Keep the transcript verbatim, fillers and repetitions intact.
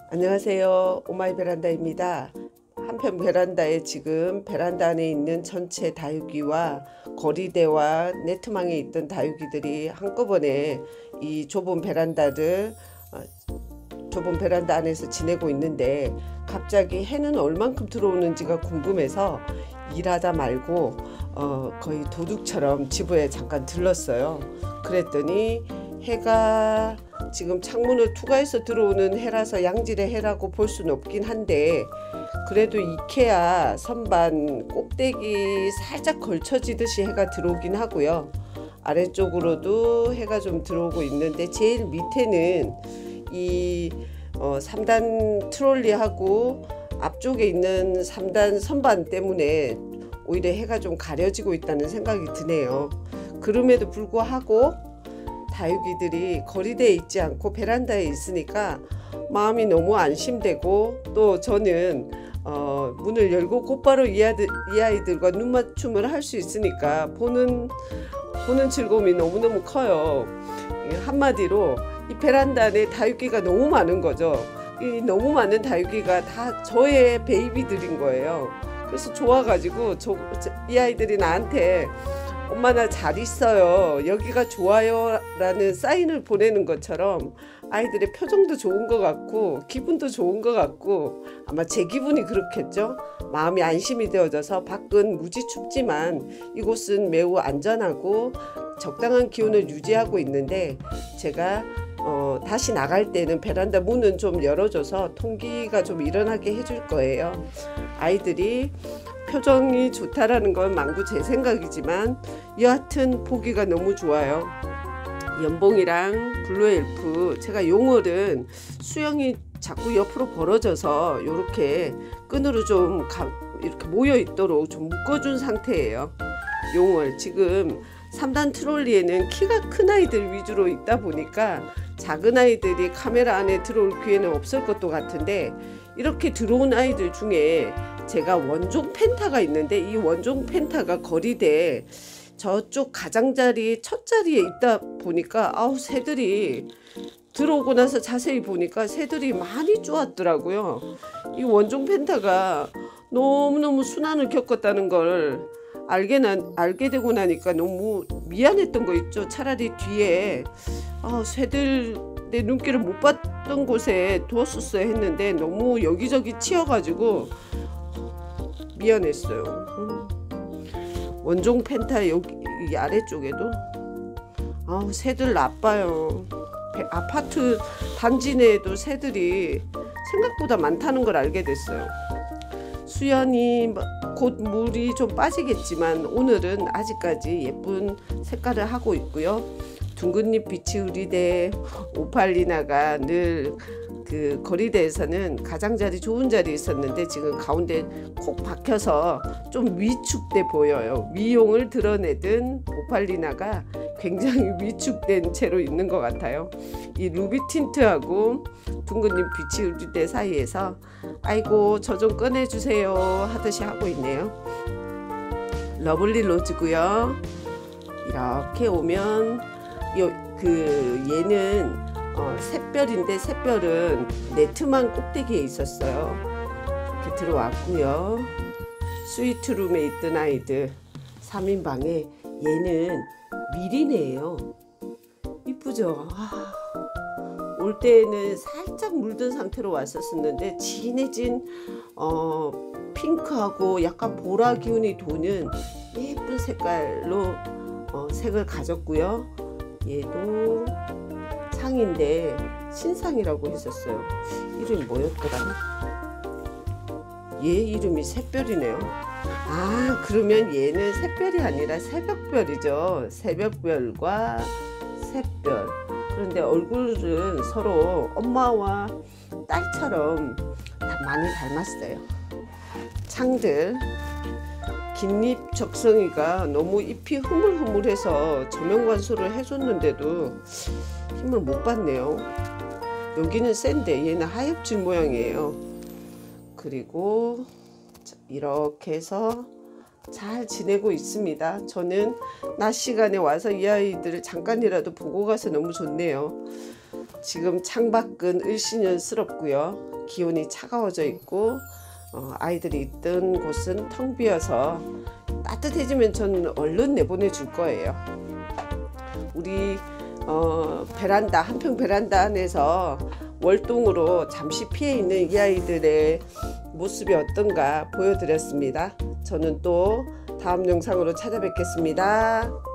안녕하세요. 오마이 베란다입니다. 한편 베란다에 지금 베란다 안에 있는 전체 다육이와 거리대와 네트망에 있던 다육이들이 한꺼번에 이 좁은 베란다를 좁은 베란다 안에서 지내고 있는데, 갑자기 해는 얼만큼 들어오는지가 궁금해서 일하다 말고 어, 거의 도둑처럼 집에 잠깐 들렀어요. 그랬더니 해가 지금 창문을 투과해서 들어오는 해라서 양질의 해라고 볼 수는 없긴 한데, 그래도 이케아 선반 꼭대기 살짝 걸쳐지듯이 해가 들어오긴 하고요. 아래쪽으로도 해가 좀 들어오고 있는데, 제일 밑에는 이 어, 삼 단 트롤리하고 앞쪽에 있는 삼 단 선반 때문에 오히려 해가 좀 가려지고 있다는 생각이 드네요. 그럼에도 불구하고 다육이들이 거리대에 있지 않고 베란다에 있으니까 마음이 너무 안심되고, 또 저는 어, 문을 열고 곧바로 이, 아들, 이 아이들과 눈맞춤을 할 수 있으니까 보는, 보는 즐거움이 너무너무 커요. 한마디로 이 베란다 안에 다육이가 너무 많은 거죠. 이 너무 많은 다육이가 다 저의 베이비들인 거예요. 그래서 좋아가지고 저, 이 아이들이 나한테 엄마 나 잘 있어요, 여기가 좋아요 라는 사인을 보내는 것처럼 아이들의 표정도 좋은 것 같고 기분도 좋은 것 같고, 아마 제 기분이 그렇겠죠. 마음이 안심이 되어져서 밖은 무지 춥지만 이곳은 매우 안전하고 적당한 기온을 유지하고 있는데, 제가 어, 다시 나갈 때는 베란다 문은 좀 열어줘서 통기가 좀 일어나게 해줄 거예요. 아이들이 표정이 좋다라는 건 망구 제 생각이지만 여하튼 보기가 너무 좋아요. 연봉이랑 블루엘프, 제가 용월은 수영이 자꾸 옆으로 벌어져서 이렇게 끈으로 좀 가, 이렇게 모여 있도록 좀 묶어준 상태예요. 용월 지금 삼 단 트롤리에는 키가 큰 아이들 위주로 있다 보니까 작은 아이들이 카메라 안에 들어올 기회는 없을 것도 같은데, 이렇게 들어온 아이들 중에 제가 원종 펜타가 있는데, 이 원종 펜타가 거리대 저쪽 가장자리 첫 자리에 있다 보니까 아우 새들이 들어오고 나서 자세히 보니까 새들이 많이 쪼았더라고요. 이 원종 펜타가 너무너무 순환을 겪었다는 걸 알게, 나, 알게 되고 나니까 너무 미안했던 거 있죠. 차라리 뒤에 아, 새들 내 눈길을 못 봤던 곳에 두었었어야 했는데 너무 여기저기 치여가지고 미안했어요. 음. 원종 펜타 여기 이 아래쪽에도 아, 새들 나빠요. 아파트 단지 내에도 새들이 생각보다 많다는 걸 알게 됐어요. 수연이 곧 물이 좀 빠지겠지만 오늘은 아직까지 예쁜 색깔을 하고 있고요. 둥근잎 비치우리대 오팔리나가 늘 그 거리대에서는 가장자리 좋은 자리에 있었는데 지금 가운데 콕 박혀서 좀 위축돼 보여요. 미용을 드러내든 오팔리나가 굉장히 위축된 채로 있는 것 같아요. 이 루비 틴트하고 둥근잎 비치우리대 사이에서 아이고 저 좀 꺼내주세요 하듯이 하고 있네요. 러블리 로즈고요. 이렇게 오면 요, 그 얘는 어, 샛별인데 샛별은 네트망 꼭대기에 있었어요. 이렇게 들어왔고요. 스위트룸에 있던 아이들 삼 인방에 얘는 미리네예요. 이쁘죠? 아, 올 때는 살짝 물든 상태로 왔었는데 진해진 어, 핑크하고 약간 보라 기운이 도는 예쁜 색깔로 어, 색을 가졌고요. 얘도 상인데 신상이라고 했었어요. 이름이 뭐였더라? 얘 이름이 샛별이네요. 아, 그러면 얘는 샛별이 아니라 새벽별이죠. 새벽별과 샛별. 그런데 얼굴은 서로 엄마와 딸처럼 다 많이 닮았어요. 창들 긴잎 적성이가 너무 잎이 흐물흐물해서 저명관수를 해줬는데도 힘을 못 받네요. 여기는 센데 얘는 하엽질 모양이에요. 그리고 이렇게 해서 잘 지내고 있습니다. 저는 낮 시간에 와서 이 아이들을 잠깐이라도 보고 가서 너무 좋네요. 지금 창밖은 을씨년스럽고요. 기온이 차가워져 있고 어, 아이들이 있던 곳은 텅 비어서 따뜻해지면 전 얼른 내보내 줄 거예요. 우리 어, 베란다 한평 베란다 안에서 월동으로 잠시 피해 있는 이 아이들의 모습이 어떤가 보여드렸습니다. 저는 또 다음 영상으로 찾아뵙겠습니다.